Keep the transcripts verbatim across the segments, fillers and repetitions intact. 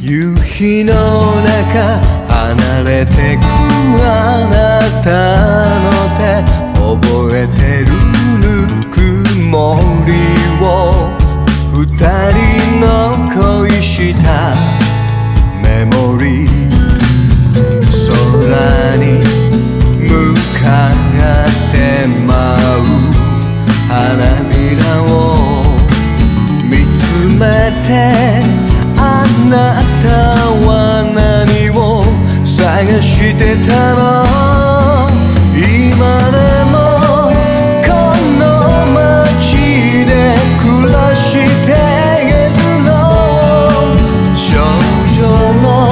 夕日の中離れてくあなたの手覚えてるぬくもりを二人の恋したメモリー空に向かって舞う花びらを見つめてあなたは何を探してたの今でもこの街で暮らしているの少女の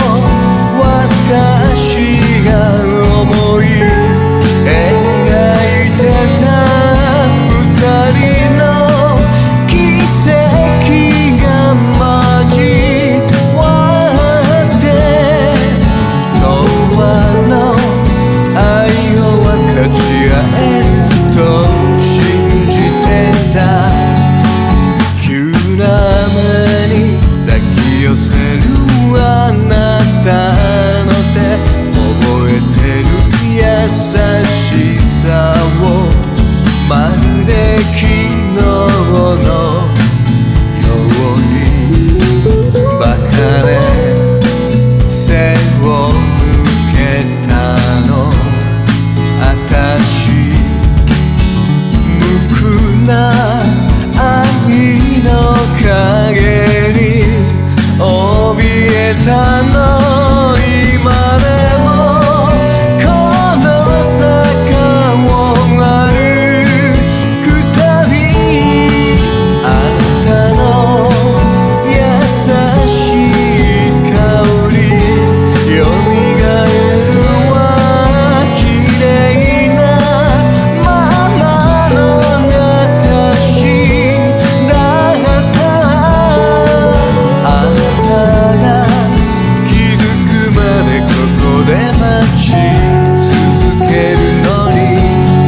私が思い描いてた二人の奇跡が交わって永遠の愛を分かち合えると信じてた急な目に抱き寄せるあなたの手覚えてる優しさをまるで昨日のようにバカで背を向けたのあたし無垢な愛の影に怯えたの今でもこの坂を歩くたびあなたの優しい香りよみがえるわ綺麗なままの私だったあなたが気づくまでここで待ち続けるのに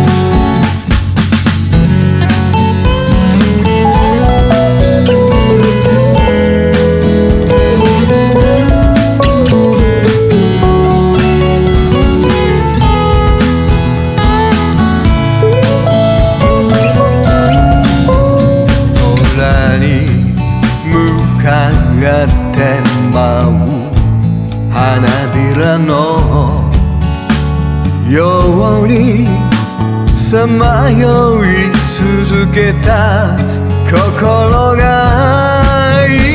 空に向かって舞う花びらのようにさまよい続けた心が